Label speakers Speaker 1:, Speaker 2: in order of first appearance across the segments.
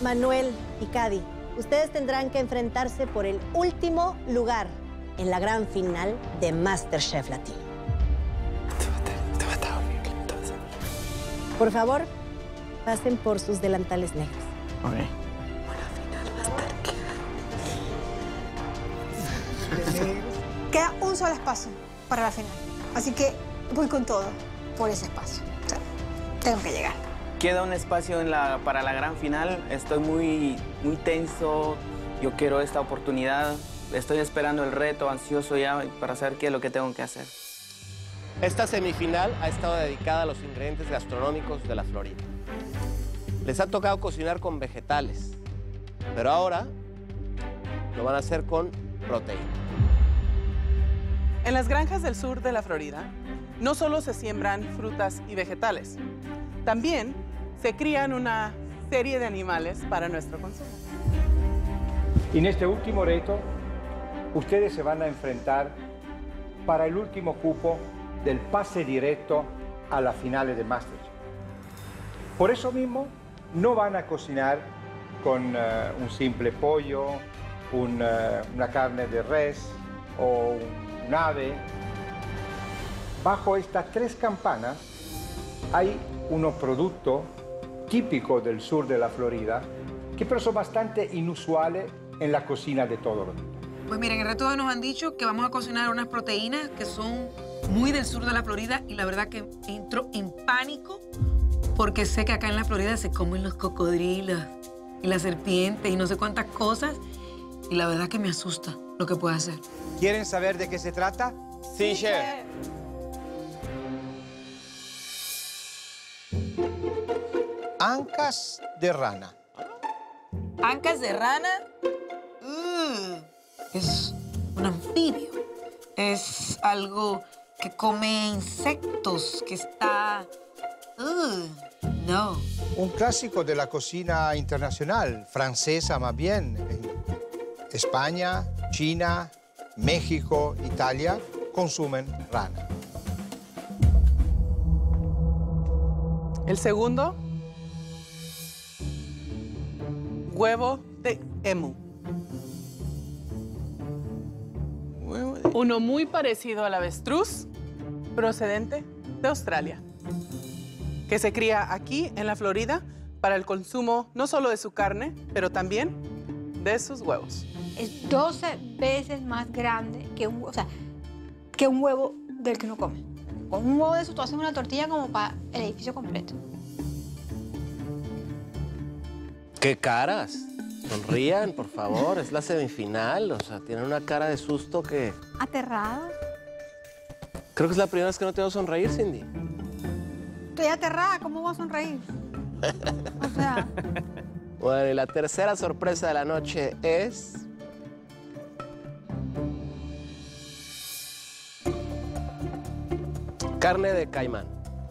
Speaker 1: Manuel y Cady, ustedes tendrán que enfrentarse por el último lugar en la gran final de MasterChef Latino. Por favor, pasen por sus delantales negros.
Speaker 2: Ok.
Speaker 3: Queda un solo espacio para la final. Así que voy con todo por ese espacio. O sea, tengo que llegar.
Speaker 2: Queda un espacio para la gran final. Estoy muy tenso. Yo quiero esta oportunidad. Estoy esperando el reto, ansioso ya para saber qué es lo que tengo que hacer.
Speaker 4: Esta semifinal ha estado dedicada a los ingredientes gastronómicos de la Florida. Les ha tocado cocinar con vegetales, pero ahora lo van a hacer con proteína.
Speaker 5: En las granjas del sur de la Florida, no solo se siembran frutas y vegetales, también se crían una serie de animales para nuestro consumo.
Speaker 6: En este último reto, ustedes se van a enfrentar para el último cupo del pase directo a la final de MasterChef. Por eso mismo, no van a cocinar con un simple pollo, una carne de res o un ave. Bajo estas tres campanas hay unos productos típicos del sur de la Florida que pero son bastante inusuales en la cocina de todos los días.
Speaker 7: Pues miren, el reto de hoy nos han dicho que vamos a cocinar unas proteínas que son muy del sur de la Florida y la verdad que entro en pánico porque sé que acá en la Florida se comen los cocodrilos y las serpientes y no sé cuántas cosas y la verdad que me asusta lo que pueda hacer.
Speaker 8: ¿Quieren saber de qué se trata?
Speaker 4: Sí, chef.
Speaker 8: Ancas de rana.
Speaker 7: ¿Ancas de rana? Es un anfibio. Es algo que come insectos, que está... no.
Speaker 8: Un clásico de la cocina internacional, francesa más bien. En España, China, México, Italia, consumen rana.
Speaker 5: El segundo, huevo de emu. Uno muy parecido al avestruz, procedente de Australia, que se cría aquí en la Florida para el consumo no solo de su carne, pero también de sus huevos.
Speaker 3: Es 12 veces más grande que un, que un huevo del que uno come. Con un huevo de eso tú haces una tortilla como para el edificio completo.
Speaker 4: ¡Qué caras! Sonrían, por favor, es la semifinal. O sea, tienen una cara de susto que...
Speaker 3: ¿Aterrada?
Speaker 4: Creo que es la primera vez que no te veo sonreír, Cindy.
Speaker 3: Estoy aterrada, ¿cómo voy a sonreír? O sea...
Speaker 4: Bueno, y la tercera sorpresa de la noche es... carne de caimán.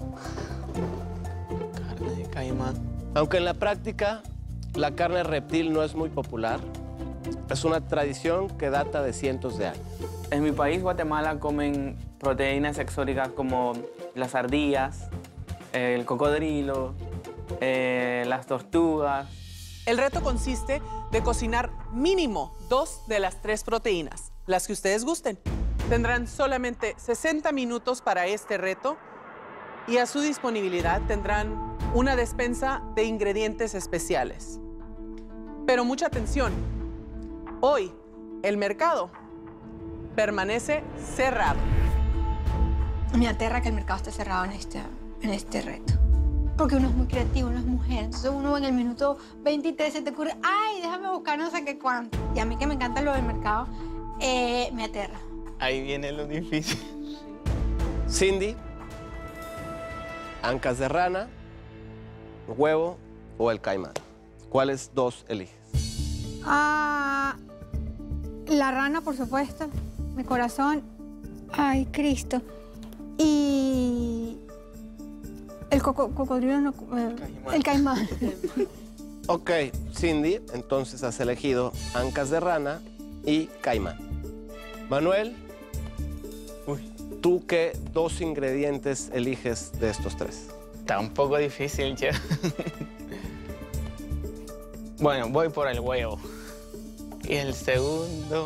Speaker 2: Carne de caimán.
Speaker 4: Aunque en la práctica la carne reptil no es muy popular, es una tradición que data de cientos de años.
Speaker 2: En mi país, Guatemala, comen proteínas exóticas como las ardillas, el cocodrilo, las tortugas.
Speaker 5: El reto consiste de cocinar mínimo 2 de las 3 proteínas, las que ustedes gusten. Tendrán solamente 60 minutos para este reto y a su disponibilidad tendrán una despensa de ingredientes especiales. Pero mucha atención, hoy el mercado permanece cerrado.
Speaker 3: Me aterra que el mercado esté cerrado en este reto. Porque uno es muy creativo, uno es mujer. Entonces uno en el minuto 23 se te ocurre, ay, déjame buscar no sé qué cuánto. Y a mí que me encanta lo del mercado, me aterra.
Speaker 2: Ahí viene lo difícil.
Speaker 4: Cindy, ancas de rana, huevo o el caimán. ¿Cuáles dos eliges?
Speaker 3: La rana, por supuesto. Mi corazón. Ay, Cristo. Y... el cocodrilo no... el caimán.
Speaker 4: Ok, Cindy, entonces has elegido ancas de rana y caimán. Manuel, ¿tú qué 2 ingredientes eliges de estos 3?
Speaker 2: Está un poco difícil, chef. Bueno, voy por el huevo. Y el segundo,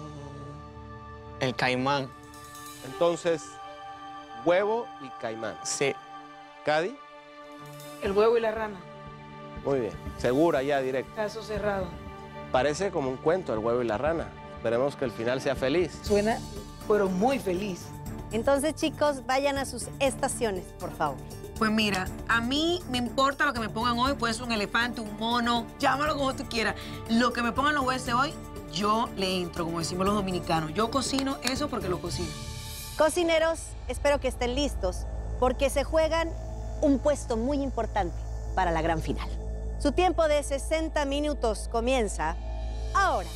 Speaker 2: el caimán.
Speaker 4: Entonces, huevo y caimán.
Speaker 2: Sí.
Speaker 4: ¿Cady?
Speaker 7: El huevo y la rana.
Speaker 4: Muy bien. Segura ya, directo.
Speaker 7: Caso cerrado.
Speaker 4: Parece como un cuento, el huevo y la rana. Esperemos que el final sea feliz.
Speaker 7: Suena, pero muy feliz.
Speaker 1: Entonces, chicos, vayan a sus estaciones, por favor.
Speaker 7: Pues mira, a mí me importa lo que me pongan hoy. Puede ser un elefante, un mono, llámalo como tú quieras. Lo que me pongan los jueces hoy, yo le entro, como decimos los dominicanos. Yo cocino eso porque lo cocino.
Speaker 1: Cocineros, espero que estén listos porque se juegan un puesto muy importante para la gran final. Su tiempo de 60 minutos comienza ahora.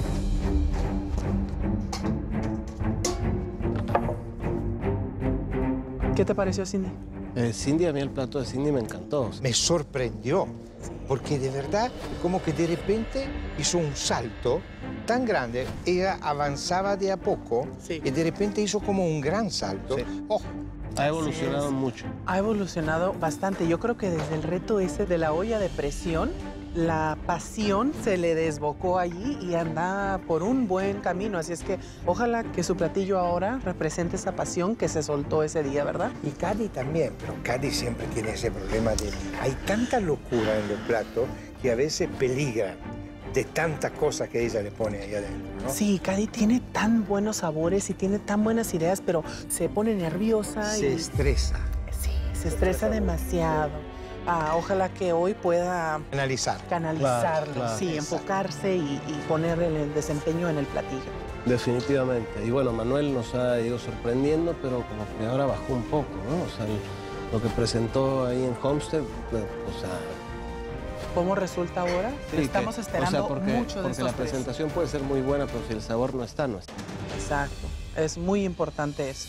Speaker 5: ¿Qué te pareció, Cindy?
Speaker 4: Cindy, a mí el plato de Cindy me encantó.
Speaker 8: Me sorprendió, porque de verdad, como que de repente hizo un salto tan grande, ella avanzaba de a poco
Speaker 5: Sí.
Speaker 8: y de repente hizo como un gran salto.
Speaker 4: Sí.
Speaker 8: Oh,
Speaker 4: Ha evolucionado mucho.
Speaker 5: Ha evolucionado bastante. Yo creo que desde el reto ese de la olla de presión, la pasión se le desbocó allí y anda por un buen camino. Así es que ojalá que su platillo ahora represente esa pasión que se soltó ese día, ¿verdad?
Speaker 8: y Cady también, pero Cady siempre tiene ese problema de... Hay tanta locura en los platos que a veces peligran de tantas cosas que ella le pone ahí adentro, ¿no?
Speaker 5: Sí, Cady tiene tan buenos sabores y tiene tan buenas ideas, pero se pone nerviosa
Speaker 8: Se
Speaker 5: y
Speaker 8: estresa.
Speaker 5: sí, se estresa demasiado. Ojalá que hoy pueda
Speaker 8: Analizar.
Speaker 5: canalizarlo,
Speaker 4: Claro,
Speaker 5: sí,
Speaker 8: exacto.
Speaker 5: enfocarse y poner el desempeño en el platillo.
Speaker 4: Definitivamente. Y bueno, Manuel nos ha ido sorprendiendo, pero como que ahora bajó un poco, ¿no? O sea, lo que presentó ahí en Homestead, o sea...
Speaker 5: ¿Cómo resulta ahora?
Speaker 4: sí,
Speaker 5: Estamos
Speaker 4: que-
Speaker 5: esperando
Speaker 4: o sea, porque
Speaker 5: mucho de
Speaker 4: porque
Speaker 5: estos
Speaker 4: la
Speaker 5: tres.
Speaker 4: presentación puede ser muy buena, pero si el sabor no está, no está.
Speaker 5: Exacto. Es muy importante eso.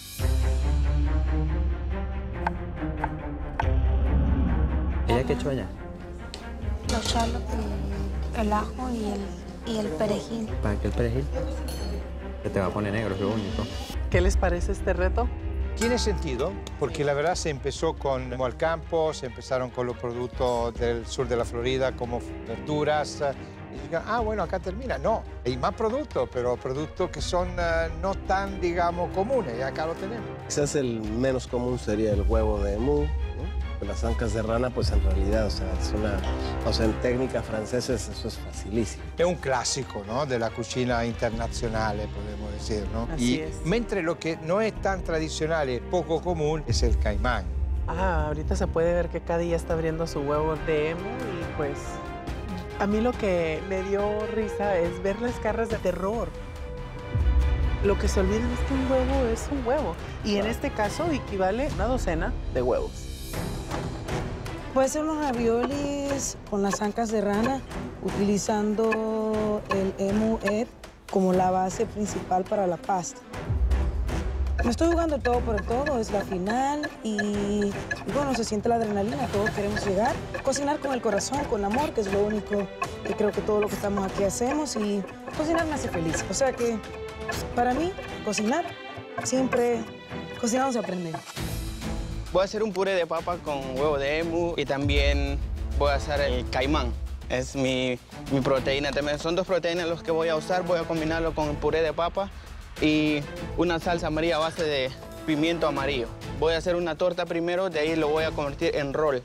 Speaker 9: ¿Ella qué echó allá?
Speaker 3: Los chalos, el ajo y el perejil.
Speaker 9: ¿Para qué el perejil? Se te va a poner negro, es lo único.
Speaker 5: ¿Qué les parece este reto?
Speaker 8: Tiene sentido, porque la verdad se empezó con al campo, se empezaron con los productos del sur de la Florida, como verduras. Y digan, bueno, acá termina. No, hay más productos, pero productos que son no tan, digamos, comunes, y acá lo tenemos.
Speaker 4: Quizás el menos común sería el huevo de emú, ¿no? Las ancas de rana, pues en realidad, o sea, en técnica francesa eso es facilísimo.
Speaker 8: Es un clásico, ¿no? De la cocina internacional, podemos decir, ¿no?
Speaker 5: Así
Speaker 8: y
Speaker 5: es.
Speaker 8: mientras lo que no es tan tradicional, es poco común, es el caimán.
Speaker 5: Ahorita se puede ver que Cady ya está abriendo su huevo de emu y pues a mí lo que me dio risa es ver las caras de terror. Lo que se olvidan es que un huevo es un huevo y en este caso equivale a una docena de huevos.
Speaker 10: Puede ser unos raviolis con las ancas de rana, utilizando el emu egg como la base principal para la pasta. Me estoy jugando el todo por el todo, es la final y bueno, se siente la adrenalina, todos queremos llegar. Cocinar con el corazón, con amor, que es lo único que creo que todo lo que estamos aquí hacemos y cocinar me hace feliz. O sea que para mí, cocinar, siempre cocinando se aprende.
Speaker 2: Voy a hacer un puré de papa con huevo de emu y también voy a hacer el caimán. Es mi proteína también. Son dos proteínas los que voy a usar. Voy a combinarlo con el puré de papa y una salsa amarilla a base de pimiento amarillo. Voy a hacer una torta primero, de ahí lo voy a convertir en roll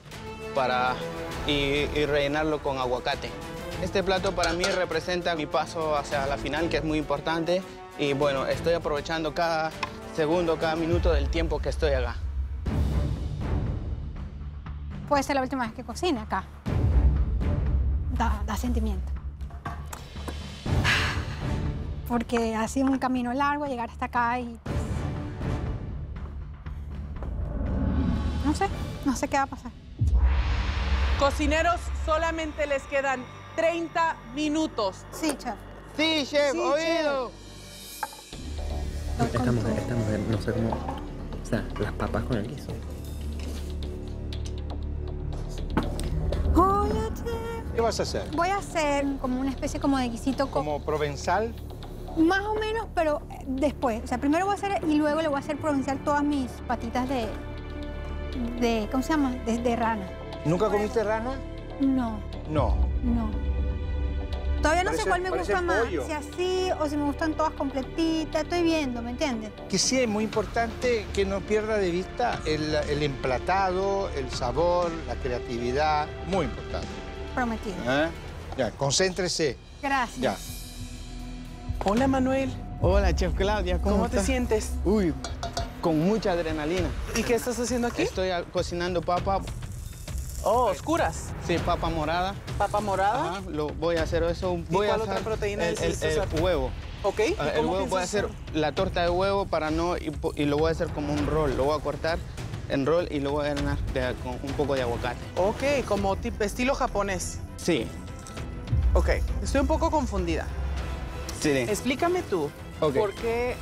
Speaker 2: y rellenarlo con aguacate. Este plato para mí representa mi paso hacia la final, que es muy importante. Y bueno, estoy aprovechando cada segundo, cada minuto del tiempo que estoy acá.
Speaker 3: Puede ser la última vez que cocine acá. Da sentimiento. Porque ha sido un camino largo llegar hasta acá y pues, no sé qué va a pasar.
Speaker 5: Cocineros, solamente les quedan 30 minutos.
Speaker 3: Sí, chef.
Speaker 2: Sí, chef,
Speaker 3: Sí,
Speaker 2: oído.
Speaker 9: Esta mujer, no sé cómo... O sea, las papas con el guiso.
Speaker 3: Oye, chef.
Speaker 8: ¿Qué vas a hacer?
Speaker 3: Voy a hacer como una especie como de guisito
Speaker 8: ¿Como provenzal?
Speaker 3: más o menos, pero después. O sea, primero voy a hacer y luego le voy a hacer provincial todas mis patitas de ¿cómo se llama? De rana.
Speaker 8: ¿Nunca comiste rana?
Speaker 3: No,
Speaker 8: No.
Speaker 3: no. Todavía no sé cuál me
Speaker 8: parece
Speaker 3: gusta más,
Speaker 8: pollo.
Speaker 3: si así o si me gustan todas completitas. Estoy viendo, ¿me entiendes?
Speaker 8: Que sí es muy importante que no pierda de vista el emplatado, el sabor, la creatividad, muy importante.
Speaker 3: Prometido.
Speaker 8: ¿Eh? Ya, concéntrese.
Speaker 3: Gracias.
Speaker 8: Ya.
Speaker 5: Hola, Manuel.
Speaker 2: Hola, Chef Claudia,
Speaker 5: ¿Cómo te
Speaker 2: estás?
Speaker 5: sientes?
Speaker 2: Uy, con mucha adrenalina.
Speaker 5: ¿Y qué estás haciendo aquí?
Speaker 2: Estoy cocinando papa,
Speaker 5: Oh, oscuras.
Speaker 2: sí, papa morada.
Speaker 5: Papa morada.
Speaker 2: Ajá, voy a hacer eso. Voy
Speaker 5: cuál
Speaker 2: a
Speaker 5: otra
Speaker 2: hacer
Speaker 5: proteína
Speaker 2: el
Speaker 5: hiciste?
Speaker 2: huevo.
Speaker 5: Ok. ¿Y
Speaker 2: El
Speaker 5: cómo
Speaker 2: huevo voy a
Speaker 5: piensas
Speaker 2: hacer la torta de huevo para no y lo voy a hacer como un rol. Lo voy a cortar en rol y lo voy a llenar con un poco de aguacate.
Speaker 5: Ok, como estilo japonés.
Speaker 2: Sí,
Speaker 5: Ok, estoy un poco confundida.
Speaker 2: sí.
Speaker 5: Explícame tú,
Speaker 2: Ok.
Speaker 5: ¿por qué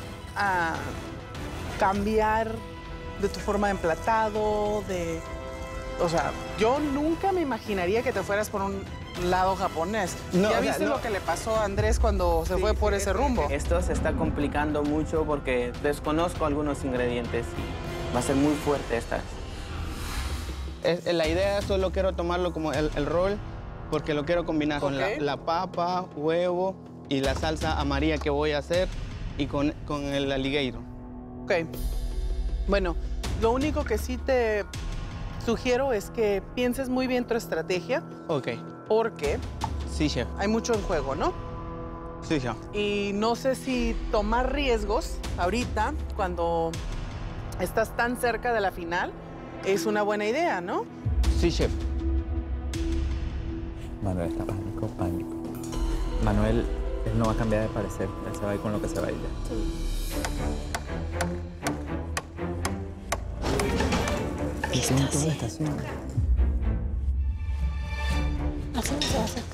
Speaker 5: cambiar de tu forma de emplatado, O sea, yo nunca me imaginaría que te fueras por un lado japonés.
Speaker 2: No, o
Speaker 5: ¿Ya
Speaker 2: sea,
Speaker 5: viste
Speaker 2: no.
Speaker 5: lo que le pasó a Andrés cuando se fue por ese rumbo?
Speaker 9: Esto se está complicando mucho porque desconozco algunos ingredientes y va a ser muy fuerte esta vez.
Speaker 2: La idea solo quiero tomarlo como el rol porque lo quiero combinar con
Speaker 5: Ok.
Speaker 2: la papa, huevo y la salsa amarilla que voy a hacer y con el alligator.
Speaker 5: Ok. Bueno, lo único que sí te sugiero es que pienses muy bien tu estrategia
Speaker 2: Ok.
Speaker 5: porque
Speaker 2: Sí, chef.
Speaker 5: hay mucho en juego, ¿no?
Speaker 2: Sí, chef.
Speaker 5: Y no sé si tomar riesgos ahorita, cuando estás tan cerca de la final, es una buena idea, ¿no?
Speaker 2: Sí, chef.
Speaker 9: Manuel está pánico, pánico. Manuel, él no va a cambiar de parecer. Él se va a ir con lo que se va a ir ya. Hicieron toda la estación.
Speaker 3: Así no se va a hacer.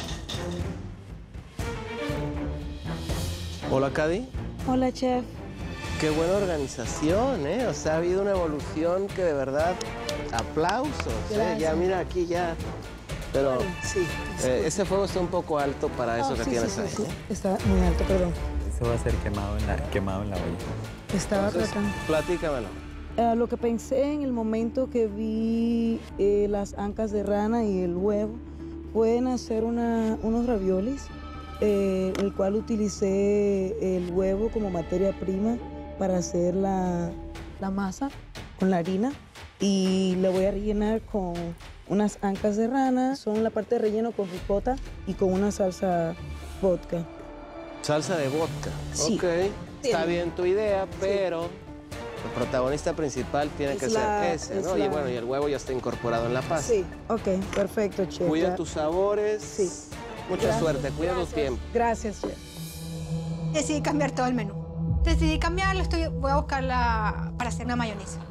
Speaker 4: Hola, Cady.
Speaker 10: Hola, chef.
Speaker 4: Qué buena organización, ¿eh? O sea, ha habido una evolución que de verdad, aplausos.
Speaker 10: Gracias.
Speaker 4: Ya, mira, aquí ya. Pero
Speaker 10: Sí.
Speaker 4: ese fuego está un poco alto para eso que
Speaker 10: sí,
Speaker 4: tienes
Speaker 10: sí,
Speaker 4: ahí.
Speaker 10: sí, sí. Está muy alto, perdón.
Speaker 9: Eso va a ser quemado en la olla.
Speaker 10: Estaba
Speaker 4: Entonces,
Speaker 10: tratando.
Speaker 4: platícamelo.
Speaker 10: Lo que pensé en el momento que vi las ancas de rana y el huevo, pueden hacer unos raviolis, el cual utilicé el huevo como materia prima para hacer la masa con la harina y le voy a rellenar con unas ancas de rana, son la parte de relleno con ricota y con una salsa vodka.
Speaker 4: Salsa de vodka.
Speaker 10: Sí.
Speaker 4: Ok. Está bien tu idea, pero el protagonista principal tiene
Speaker 10: Es
Speaker 4: que
Speaker 10: la-
Speaker 4: ser ese,
Speaker 10: es
Speaker 4: ¿no? Y
Speaker 10: la-
Speaker 4: bueno, y el huevo ya está incorporado en la pasta.
Speaker 10: Sí, ok, perfecto, chef.
Speaker 4: Cuida
Speaker 10: Ya-
Speaker 4: tus sabores.
Speaker 10: Sí.
Speaker 4: Mucha
Speaker 10: Gracias,
Speaker 4: suerte, cuida tu
Speaker 10: gracias.
Speaker 4: tiempo.
Speaker 10: Gracias, chef.
Speaker 3: Decidí cambiar todo el menú. Decidí cambiarlo, voy a buscarla para hacer una mayonesa.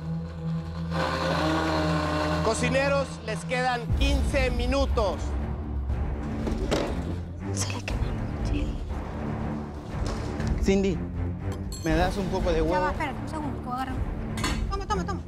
Speaker 4: Cocineros, les quedan 15 minutos.
Speaker 3: Se le quema mucho.
Speaker 2: Cindy, ¿me das un poco de
Speaker 3: Ya
Speaker 2: huevo?
Speaker 3: va, espérate, un segundo, que voy a agarrar. Toma, toma, toma.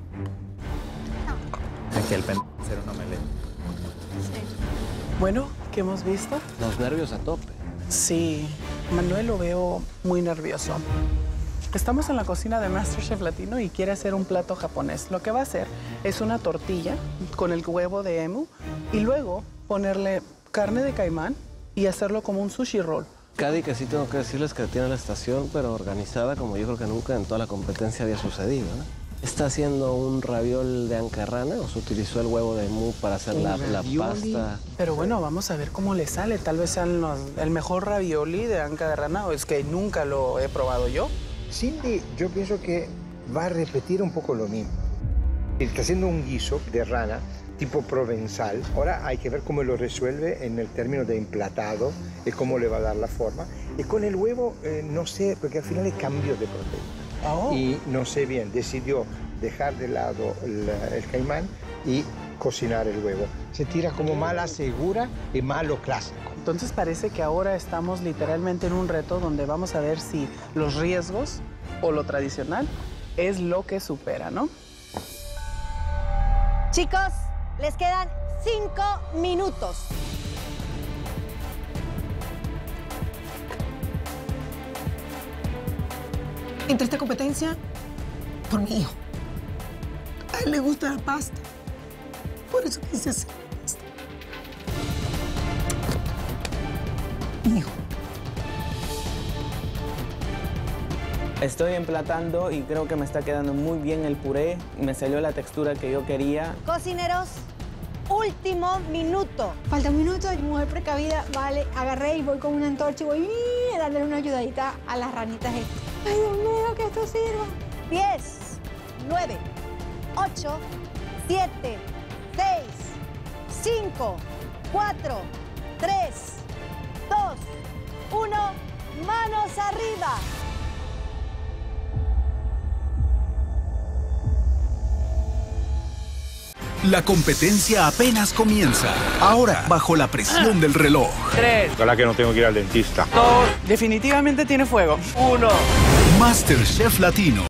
Speaker 9: Aquí el pendejo hacer un omelette.
Speaker 5: Bueno, ¿qué hemos visto?
Speaker 4: Los nervios a tope.
Speaker 5: Sí, Manuel lo veo muy nervioso. Estamos en la cocina de MasterChef Latino y quiere hacer un plato japonés. Lo que va a hacer es una tortilla con el huevo de emu y luego ponerle carne de caimán y hacerlo como un sushi roll.
Speaker 4: Cady, que sí tengo que decirles que tiene la estación, pero organizada como yo creo que nunca en toda la competencia había sucedido, ¿no? ¿Está haciendo un raviol de anca rana o se utilizó el huevo de mu para hacer la pasta?
Speaker 5: Pero bueno, vamos a ver cómo le sale. Tal vez sean el mejor ravioli de anca de rana, o es que nunca lo he probado yo.
Speaker 8: Cindy, yo pienso que va a repetir un poco lo mismo. Está haciendo un guiso de rana tipo provenzal. Ahora hay que ver cómo lo resuelve en el término de emplatado y cómo le va a dar la forma. Y con el huevo, no sé, porque al final es cambio de proteína.
Speaker 5: Oh.
Speaker 8: Y no sé bien, decidió dejar de lado el caimán y cocinar el huevo. Se tira como mala segura y malo clásico.
Speaker 5: Entonces parece que ahora estamos literalmente en un reto donde vamos a ver si los riesgos o lo tradicional es lo que supera, ¿no?
Speaker 1: Chicos, les quedan 5 minutos.
Speaker 7: Entre esta competencia, por mi hijo. A él le gusta la pasta. Por eso quise hacer pasta.
Speaker 3: hijo.
Speaker 9: Estoy emplatando y creo que me está quedando muy bien el puré. Me salió la textura que yo quería.
Speaker 1: Cocineros, último minuto.
Speaker 3: Falta un minuto, mujer precavida, vale, agarré y voy con una antorcha y voy a darle una ayudadita a las ranitas estas. Ay, Dios mío, que esto sirva.
Speaker 1: 10, 9, 8, 7, 6, 5, 4, 3, 2, 1, manos arriba.
Speaker 11: La competencia apenas comienza. Ahora, bajo la presión del reloj.
Speaker 4: 3,
Speaker 8: Ojalá que no tengo que ir al dentista.
Speaker 4: 2,
Speaker 5: Definitivamente tiene fuego.
Speaker 4: 1.
Speaker 11: MasterChef Latino.